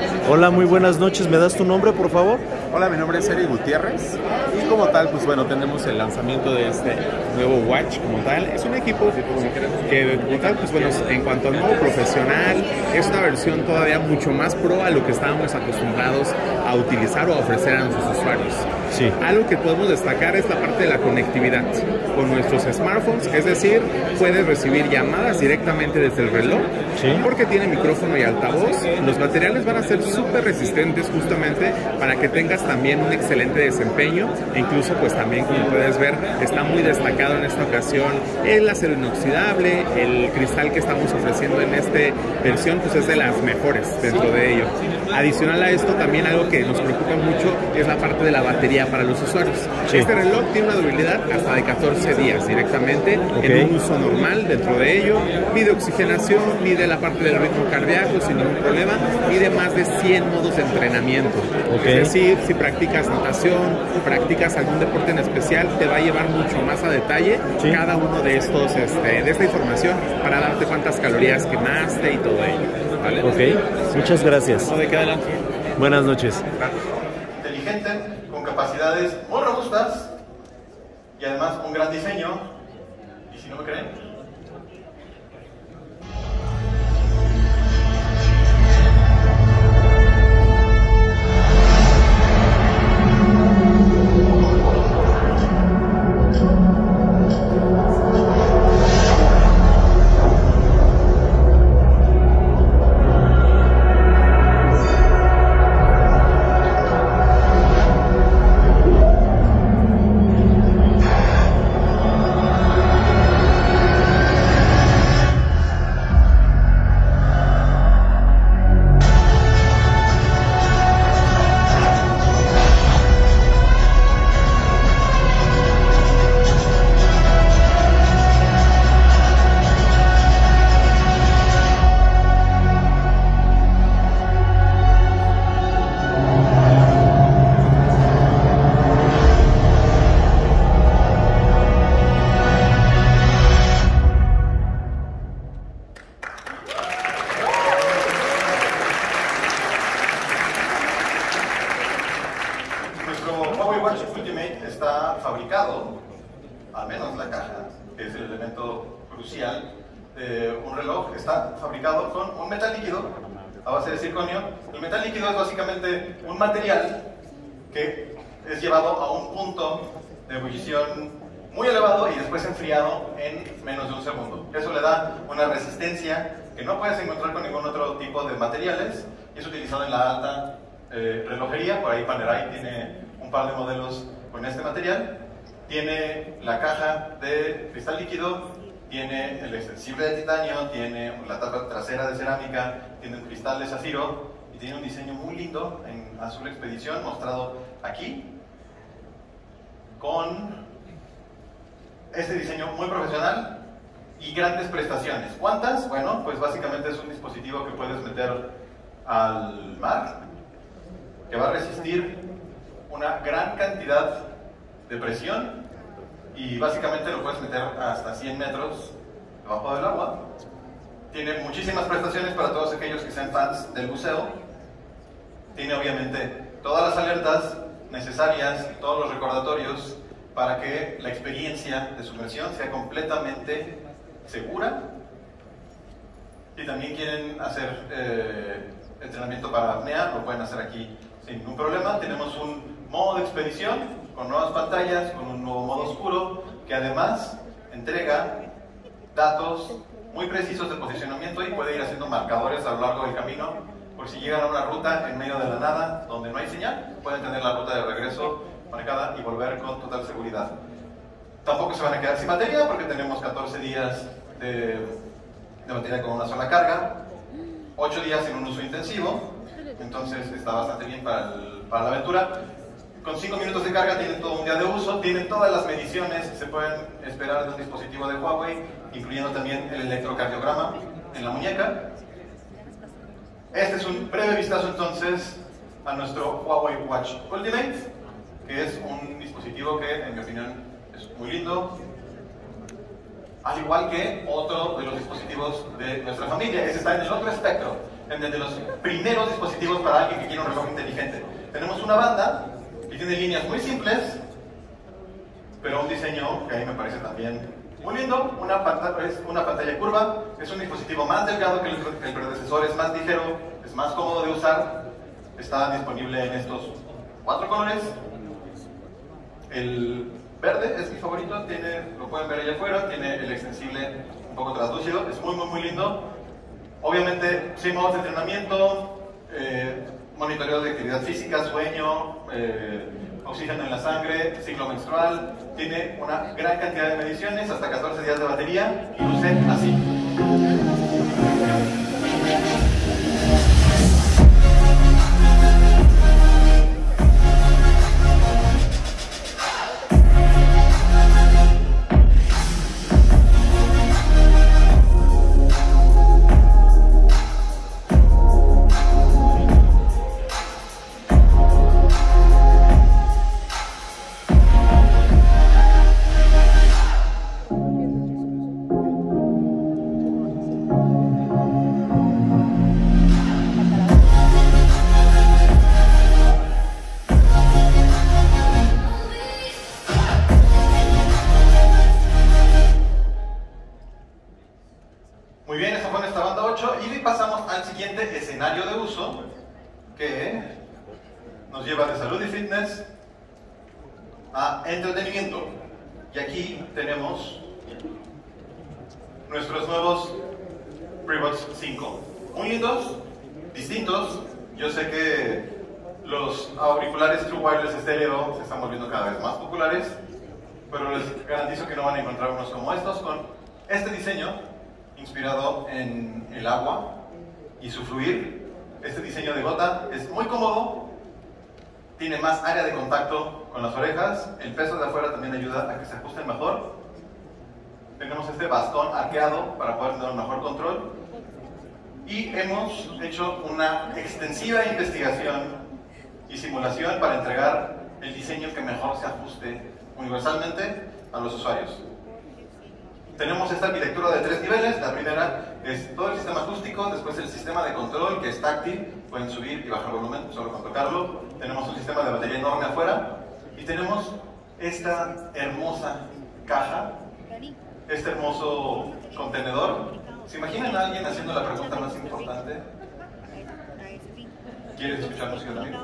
Hola, muy buenas noches. ¿Me das tu nombre, por favor? Hola, mi nombre es Eric Gutiérrez y como tal, pues bueno, tenemos el lanzamiento de este nuevo watch como tal. Es un equipo que como tal, pues bueno, en cuanto al modo profesional, es una versión todavía mucho más pro a lo que estábamos acostumbrados a utilizar o a ofrecer a nuestros usuarios. Sí. Algo que podemos destacar es la parte de la conectividad con nuestros smartphones, es decir, puedes recibir llamadas directamente desde el reloj, sí, porque tiene micrófono y altavoz. Los materiales van a ser súper resistentes justamente para que tengas también un excelente desempeño e incluso pues también, como puedes ver, está muy destacado en esta ocasión el acero inoxidable, el cristal que estamos ofreciendo en esta versión pues es de las mejores dentro de ello. Adicional a esto, también algo que nos preocupa mucho es la parte de la batería para los usuarios. Sí. Este reloj tiene una durabilidad hasta de 14 días directamente en un uso normal dentro de ello. Mide oxigenación, mide la parte del ritmo cardíaco sin ningún problema, mide más de 100 modos de entrenamiento. Es decir, si practicas natación, practicas algún deporte en especial, te va a llevar mucho más a detalle cada uno de estos, de esta información para darte cuántas calorías quemaste y todo ello. ¿Vale? Ok, muchas gracias. ¿De qué adelante? Buenas noches. Inteligente, con capacidades muy robustas y además un gran diseño. Y si no me creen, Huawei Watch Ultimate está fabricado, al menos la caja, que es el elemento crucial de un reloj, está fabricado con un metal líquido a base de circonio. El metal líquido es básicamente un material que es llevado a un punto de ebullición muy elevado y después enfriado en menos de un segundo. Eso le da una resistencia que no puedes encontrar con ningún otro tipo de materiales y es utilizado en la alta relojería. Por ahí Panerai tiene un par de modelos con este material. Tiene la caja de cristal líquido, tiene el extensible de titanio, tiene la tapa trasera de cerámica, tiene un cristal de zafiro y tiene un diseño muy lindo en azul expedición mostrado aquí con este diseño muy profesional y grandes prestaciones. ¿Cuántas? Bueno, pues básicamente es un dispositivo que puedes meter al mar, que va a resistir una gran cantidad de presión y básicamente lo puedes meter hasta 100 metros debajo del agua. Tiene muchísimas prestaciones para todos aquellos que sean fans del buceo. Tiene obviamente todas las alertas necesarias, todos los recordatorios para que la experiencia de sumersión sea completamente segura. Si también quieren hacer entrenamiento para apnea, lo pueden hacer aquí sin ningún problema. Tenemos un modo de expedición con nuevas pantallas, con un nuevo modo oscuro, que además entrega datos muy precisos de posicionamiento y puede ir haciendo marcadores a lo largo del camino, por si llegan a una ruta en medio de la nada donde no hay señal, pueden tener la ruta de regreso marcada y volver con total seguridad. Tampoco se van a quedar sin batería porque tenemos 14 días de batería con una sola carga, 8 días en un uso intensivo, entonces está bastante bien para la aventura. Con 5 minutos de carga tienen todo un día de uso, tienen todas las mediciones que se pueden esperar de un dispositivo de Huawei, incluyendo también el electrocardiograma en la muñeca. Este es un breve vistazo entonces a nuestro Huawei Watch Ultimate, que es un dispositivo que en mi opinión es muy lindo, al igual que otro de los dispositivos de nuestra familia. Ese está en el otro espectro. de los primeros dispositivos para alguien que quiere un reloj inteligente. Tenemos una banda que tiene líneas muy simples, pero un diseño que a mí me parece también muy lindo. Una pantalla curva, es un dispositivo más delgado que el predecesor, es más ligero, es más cómodo de usar. Está disponible en estos 4 colores. El verde es mi favorito, lo pueden ver allá afuera, tiene el extensible un poco translúcido, es muy lindo. Obviamente, 100 modos de entrenamiento, monitoreo de actividad física, sueño, oxígeno en la sangre, ciclo menstrual, tiene una gran cantidad de mediciones, hasta 14 días de batería y luce así. Muy bien, esta fue nuestra banda 8 y pasamos al siguiente escenario de uso que nos lleva de salud y fitness a entretenimiento. Y aquí tenemos nuestros nuevos FreeBuds 5. Muy lindos, distintos. Yo sé que los auriculares True Wireless Stereo se están volviendo cada vez más populares, pero les garantizo que no van a encontrar unos como estos con este diseño inspirado en el agua y su fluir. Este diseño de gota es muy cómodo, tiene más área de contacto con las orejas, el peso de afuera también ayuda a que se ajusten mejor. Tenemos este bastón arqueado para poder tener un mejor control y hemos hecho una extensiva investigación y simulación para entregar el diseño que mejor se ajuste universalmente a los usuarios. Tenemos esta arquitectura de 3 niveles. La primera es todo el sistema acústico, después el sistema de control que es táctil, pueden subir y bajar volumen solo con tocarlo. Tenemos un sistema de batería enorme afuera y tenemos esta hermosa caja, este hermoso contenedor. ¿Se imaginan a alguien haciendo la pregunta más importante? ¿Quieres escuchar música también?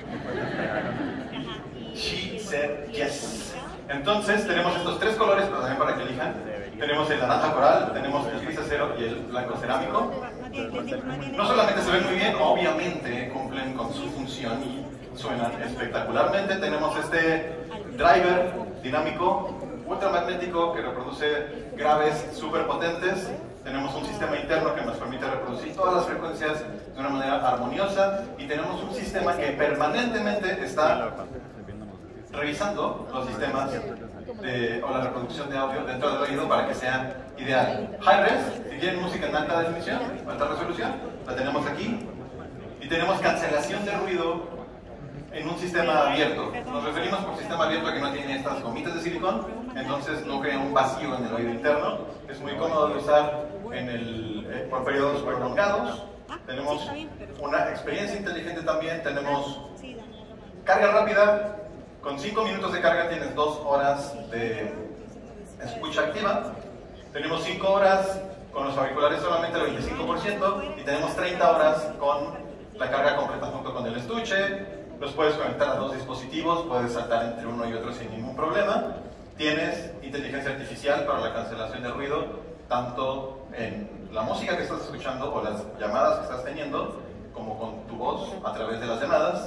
She said yes. Entonces tenemos estos 3 colores, pero también para que elijan. Tenemos el naranja coral, tenemos el gris acero y el blanco cerámico. No solamente se ven muy bien, obviamente cumplen con su función y suenan espectacularmente. Tenemos este driver dinámico ultramagnético que reproduce graves súper potentes. Tenemos un sistema interno que nos permite reproducir todas las frecuencias de una manera armoniosa y tenemos un sistema que permanentemente está revisando los sistemas o la reproducción de audio dentro del oído para que sea ideal. Hi-Res, si quieren música en alta definición, alta resolución, la tenemos aquí. Y tenemos cancelación de ruido en un sistema abierto. Nos referimos por sistema abierto a que no tiene estas gomitas de silicón, entonces no crea un vacío en el oído interno. Es muy cómodo de usar por periodos prolongados. Tenemos una experiencia inteligente también. Tenemos carga rápida. Con 5 minutos de carga tienes 2 horas de escucha activa. Tenemos 5 horas con los auriculares solamente el 25% y tenemos 30 horas con la carga completa junto con el estuche. Los puedes conectar a 2 dispositivos, puedes saltar entre uno y otro sin ningún problema. Tienes inteligencia artificial para la cancelación de ruido, tanto en la música que estás escuchando o las llamadas que estás teniendo, como con tu voz a través de las llamadas.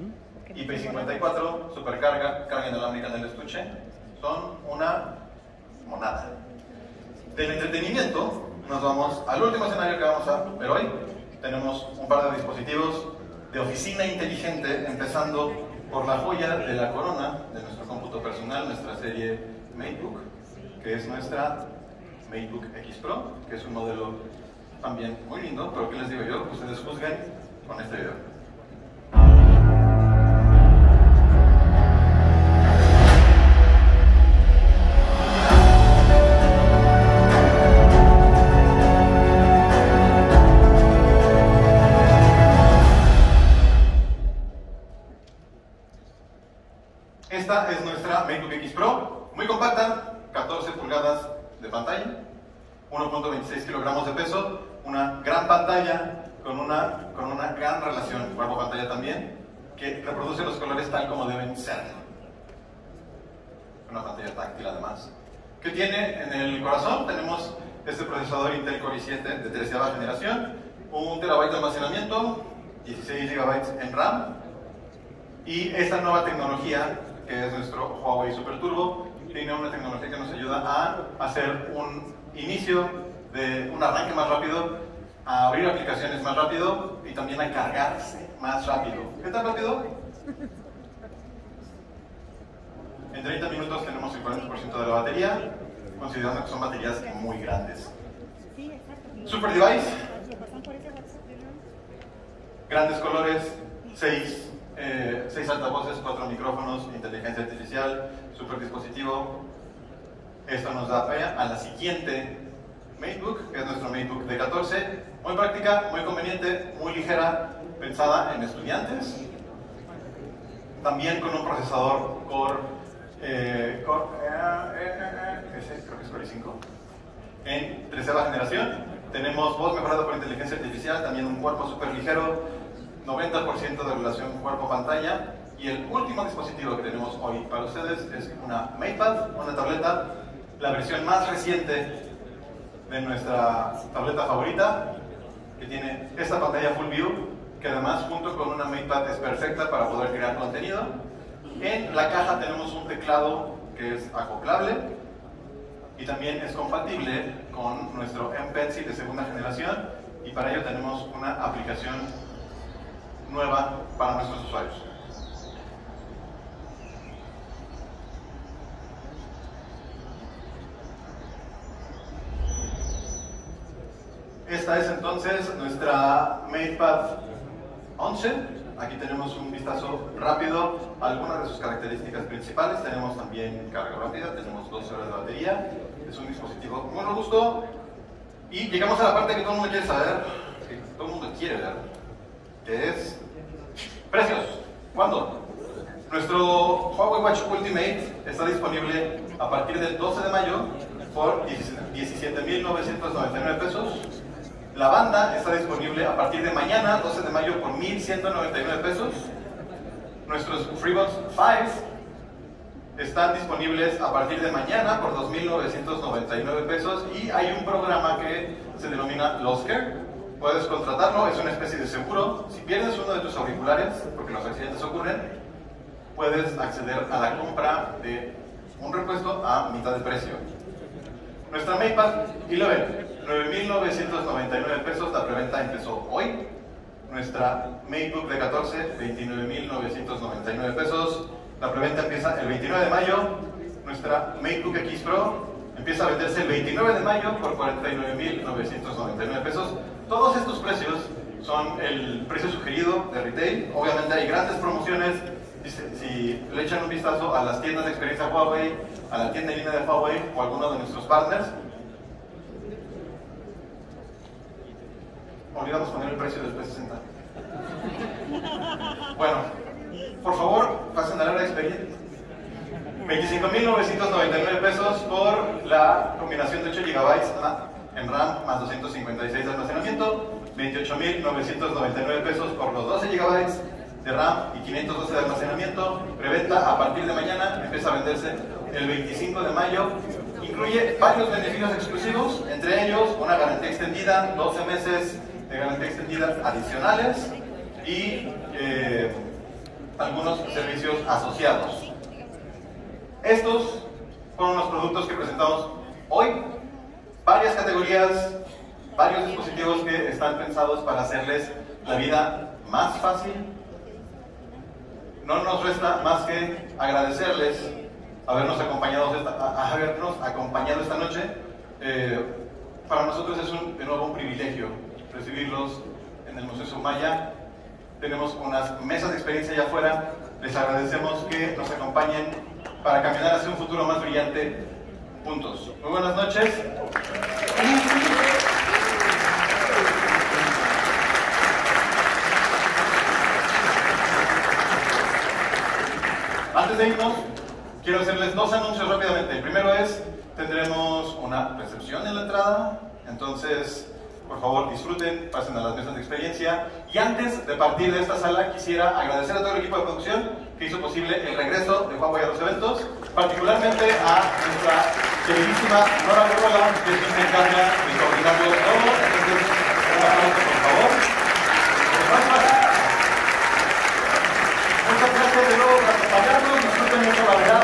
IP54, supercarga, carga inalámbrica en el estuche, son una monada. Del entretenimiento nos vamos al último escenario que vamos a ver hoy. Tenemos un par de dispositivos de oficina inteligente, empezando por la joya de la corona de nuestro cómputo personal, nuestra serie MateBook, que es nuestra MateBook X Pro, que es un modelo también muy lindo, pero ¿qué les digo yo? Ustedes juzguen con este video. Esta es nuestra MateBook X Pro, muy compacta, 14 pulgadas de pantalla, 1.26 kilogramos de peso, una gran pantalla con una gran relación cuerpo-pantalla también, que reproduce los colores tal como deben ser. Una pantalla táctil además. ¿Qué tiene en el corazón? Tenemos este procesador Intel Core i7 de 13ª generación, 1 TB de almacenamiento, 16 GB en RAM, y esta nueva tecnología, que es nuestro Huawei Super Turbo, tiene una tecnología que nos ayuda a hacer un inicio de un arranque más rápido, a abrir aplicaciones más rápido y también a cargarse más rápido. ¿Qué tan rápido? En 30 minutos tenemos el 40% de la batería, considerando que son baterías muy grandes. Super device, grandes colores, 6 altavoces, 4 micrófonos, inteligencia artificial, super dispositivo. Esto nos da pie a la siguiente MateBook, que es nuestro MateBook D14, muy práctica, muy conveniente, muy ligera, pensada en estudiantes. También con un procesador Core, creo que es Core i5, en 13ª generación. Tenemos voz mejorada por inteligencia artificial, también un cuerpo súper ligero, 90% de relación cuerpo-pantalla. Y el último dispositivo que tenemos hoy para ustedes es una MatePad, una tableta, la versión más reciente de nuestra tableta favorita, que tiene esta pantalla Full View, que además junto con una MatePad es perfecta para poder crear contenido. En la caja tenemos un teclado que es acoplable y también es compatible con nuestro M Pencil de 2ª generación, y para ello tenemos una aplicación nueva para nuestros usuarios. Esta es entonces nuestra MatePad 11. Aquí tenemos un vistazo rápido a algunas de sus características principales. Tenemos también carga rápida, tenemos 12 horas de batería. Es un dispositivo muy robusto. Y llegamos a la parte que todo el mundo quiere saber, que todo el mundo quiere ver, que es precios. ¿Cuándo? Nuestro Huawei Watch Ultimate está disponible a partir del 12 de mayo por 17.999 pesos. La banda está disponible a partir de mañana, 12 de mayo, por 1.199 pesos. Nuestros FreeBuds 5 están disponibles a partir de mañana por 2.999 pesos. Y hay un programa que se denomina Losker. Puedes contratarlo, es una especie de seguro. Si pierdes uno de tus auriculares, porque los accidentes ocurren, puedes acceder a la compra de un repuesto a mitad de precio. Nuestra MatePad 11, 9.999 pesos, la preventa empezó hoy. Nuestra MateBook D14, 29.999 pesos, la preventa empieza el 29 de mayo. Nuestra MateBook X Pro empieza a venderse el 29 de mayo por 49.999 pesos. Todos estos precios son el precio sugerido de retail. Obviamente hay grandes promociones. Si le echan un vistazo a las tiendas de experiencia Huawei, a la tienda en línea de Huawei o a alguno de nuestros partners, olvidamos poner el precio del P60. Bueno, por favor, pasen a la hora experiencia. 25.999 pesos por la combinación de 8 GB en RAM más 256 de almacenamiento. 28.999 pesos por los 12 GB de RAM y 512 de almacenamiento. Preventa a partir de mañana, empieza a venderse el 25 de mayo. Incluye varios beneficios exclusivos, entre ellos una garantía extendida, 12 meses de garantía extendida adicionales y algunos servicios asociados. Estos fueron los productos que presentamos hoy. Varias categorías, varios dispositivos que están pensados para hacerles la vida más fácil. No nos resta más que agradecerles habernos acompañado esta noche. Para nosotros es de nuevo un privilegio recibirlos en el Museo Soumaya. Tenemos unas mesas de experiencia allá afuera. Les agradecemos que nos acompañen para caminar hacia un futuro más brillante juntos. Muy buenas noches. Antes Antes de irnos, quiero hacerles dos anuncios rápidamente. El primero es, tendremos una recepción en la entrada, entonces, por favor, disfruten, pasen a las mesas de experiencia. Y antes de partir de esta sala, quisiera agradecer a todo el equipo de producción que hizo posible el regreso de Juan Boy a los eventos, particularmente a nuestra queridísima Nora Borrola, que es quien se encarga de coordinarlo todo. Entonces, un aplauso, por favor. Muchas gracias de nuevo por acompañarnos, disfruten mucho la verdad.